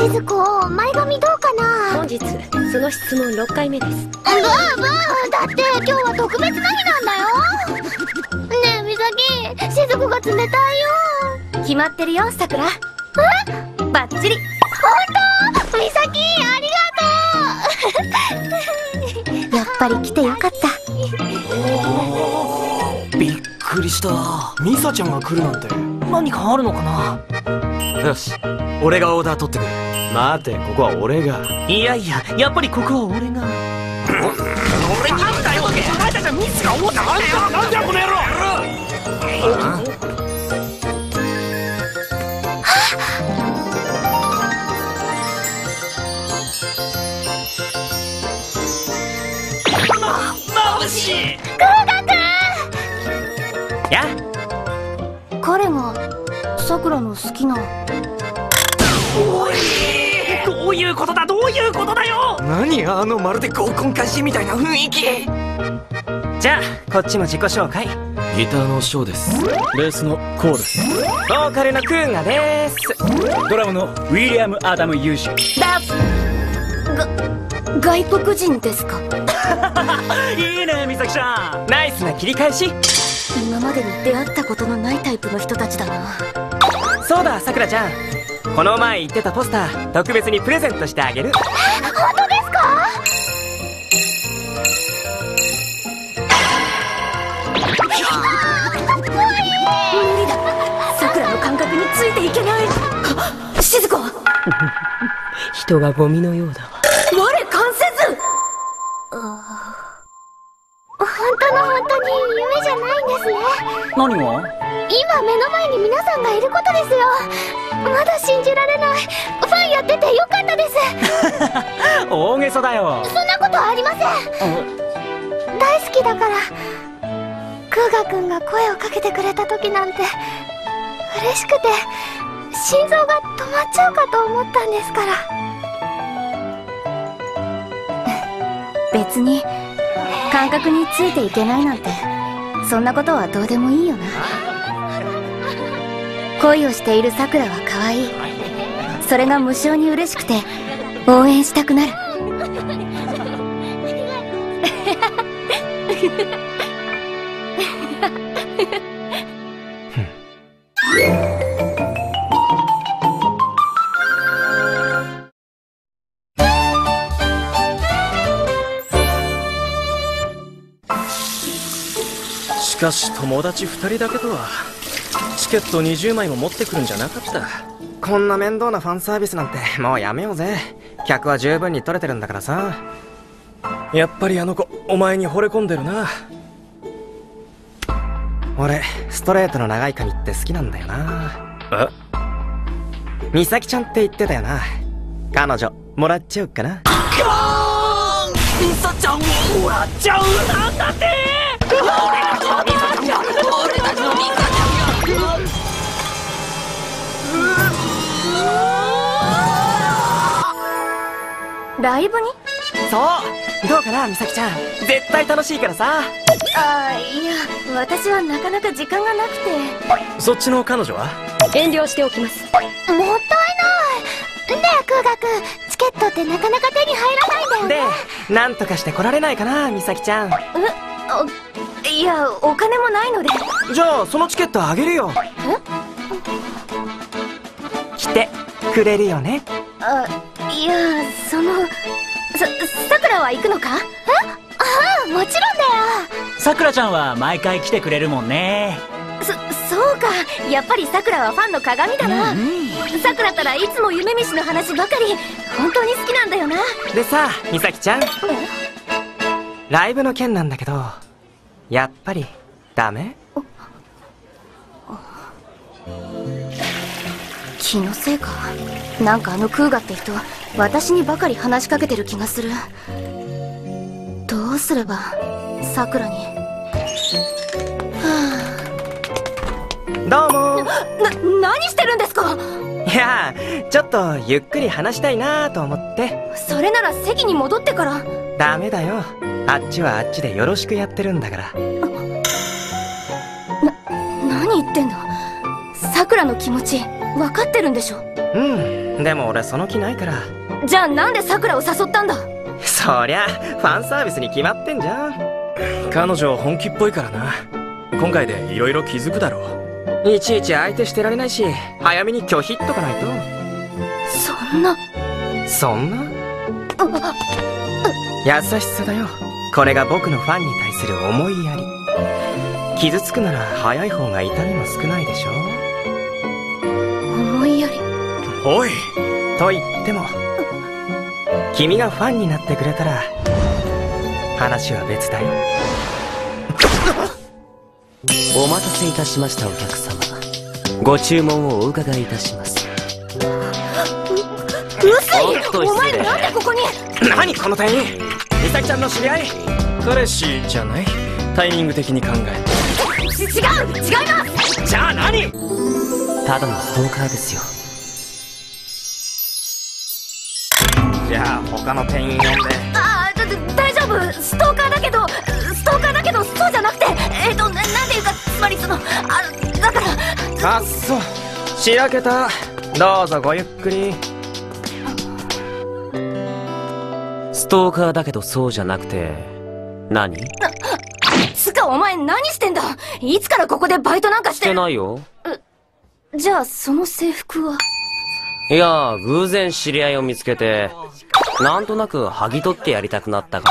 ず子、前髪どうかな。 本日その質問6回目です。 ブーブー、だって今日は特別な日なんだよ。ねえみさき、しず子が冷たいよ。 決まってるよ、さくら。 え、 バッチリ。 本当？みさき、ありがとう。 やっぱり来てよかった。 びっくりした。ミサちゃんが来るなんて何かあるのかな。よし、俺がオーダー取ってくる。待て、ここは俺が。いやいや、やっぱりここは俺が。俺なんだよ、お前たちはミスが多かったんだよ。なんだよこの野郎。まぶしい。 クーガくん。 や彼がさくらの好きな。 おい、どういうことだ、どういうことだよ。何あのまるで合コン開始みたいな雰囲気。じゃあこっちも自己紹介。 ギターのショーです。ベースのコーです。 ボーカルのクーガです。 ドラムのウィリアム・アダム・ユージだ。 外国人ですか？ いいね、美咲ちゃん。 ナイスな切り返し。 今までに出会ったことのないタイプの人たちだな。 そうだ、さくらちゃん、この前言ってたポスター特別にプレゼントしてあげる。 本当ですか？ 無理だ、さくらの感覚についていけない。しず子人がゴミのようだわ。 我関せず。 本当の本当に夢じゃないんですね。 何が？ 今目の前に皆さんがいることですよ。まだ信じられない。ファンやっててよかったです。 大げさだよ。 そんなことありません。大好きだから。クーガくんが声をかけてくれた時なんて嬉しくて心臓が止まっちゃうかと思ったんですから。 別に感覚についていけないなんて、そんなことはどうでもいいよな。恋をしているさくらは可愛い。それが無性に嬉しくて応援したくなる。 しかし友達2人だけとは。チケット20枚も持ってくるんじゃなかった。 こんな面倒なファンサービスなんてもうやめようぜ。客は十分に取れてるんだからさ。 やっぱりあの子お前に惚れ込んでるな。 俺ストレートの長い髪って好きなんだよな。 え？ 美咲ちゃんって言ってたよな。彼女もらっちゃうかな。 ミサちゃんをもらっちゃうなんだって。俺たちのミサちゃん、俺たちのミサちゃんが。 ライブに？ そうどうかな美咲ちゃん、絶対楽しいからさ。 いや、私はなかなか時間がなくて。 そっちの彼女は？ 遠慮しておきます。 もったいない。ねえクーガくん、チケットってなかなか手に入らないんだよね。 で、なんとかして来られないかな美咲ちゃん。 いや、お金もないので。 じゃあそのチケットあげるよ。来てくれるよね。 いや、さくらは行くのか？ ああ、もちろんだよ。 さくらちゃんは毎回来てくれるもんね。 そうか、やっぱりさくらはファンの鏡だな。さくらったらいつも夢見しの話ばかり。本当に好きなんだよな。 でさ美咲ちゃん、ライブの件なんだけど、やっぱりダメ？ 気のせいか。なんかあのクーガって人、私にばかり話しかけてる気がする。どうすればさくらに。 どうも。 何してるんですか？ いや、ちょっとゆっくり話したいなと思って。 それなら席に戻ってから。 ダメだよ、あっちはあっちでよろしくやってるんだから。 何言ってんだ。さくらの気持ち分かってるんでしょ？ うん、 でも俺その気ないから。 じゃあなんでさくらを誘ったんだ？ そりゃファンサービスに決まってんじゃん。彼女本気っぽいからな。今回でいろいろ気づくだろう。いちいち相手してられないし、早めに拒否っとかないと。 そんな。 そんな優しさだよ。これが僕のファンに対する思いやり。傷つくなら早い方が痛みも少ないでしょ。 思いやり。 おいと言っても君がファンになってくれたら話は別だよ。 お待たせいたしましたお客様。ご注文をお伺いいたします。 うすい、 おっとお前失礼なんでここに。 何この店員、美咲ちゃんの知り合い？彼氏じゃない？タイミング的に考えて。 違います。 じゃあ何？ ただのストーカーですよ。 じゃあ他の店員呼んで。 大丈夫。ストーカーだけどそうじゃなくて、なんていうか、つまりだからあっそう、しらけた。どうぞごゆっくり。 ストーカーだけどそうじゃなくて何？ つかお前何してんだ。いつからここでバイトなんかしてないよ。 じゃあその制服は？ いや偶然知り合いを見つけてなんとなく剥ぎ取ってやりたくなったから。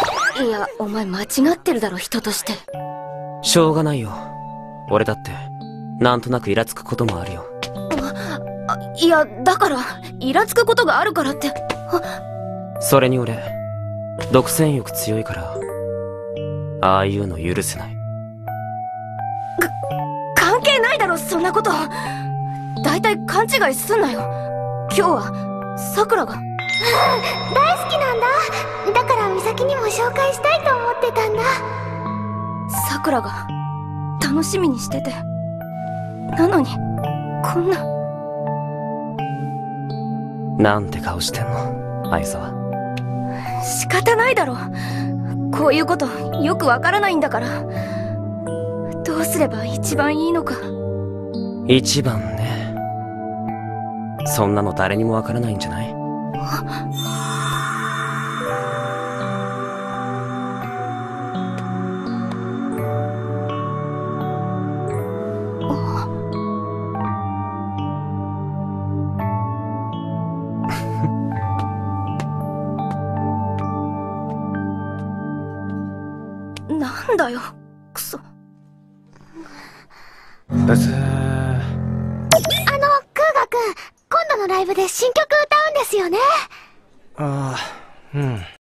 いやお前間違ってるだろ、人として。 しょうがないよ。俺だってなんとなくイラつくこともあるよ。 いやだからイラつくことがあるからって。 それに俺独占欲強いからああいうの許せない。 関係ないだろそんなこと。だいたい勘違いすんなよ。今日はさくらが。 大好きなんだ。だから美咲にも紹介したいと思ってたんだ。 さくらが楽しみにしてて、なのにこんな。 なんて顔してんの相沢。 仕方ないだろ。こういうことよくわからないんだから。どうすれば一番いいのか。 一番ね。そんなの誰にもわからないんじゃない？ なんだよクソ。 ブスー。 クーガくん、今度のライブで新曲歌うんですよね。 ああ、うん。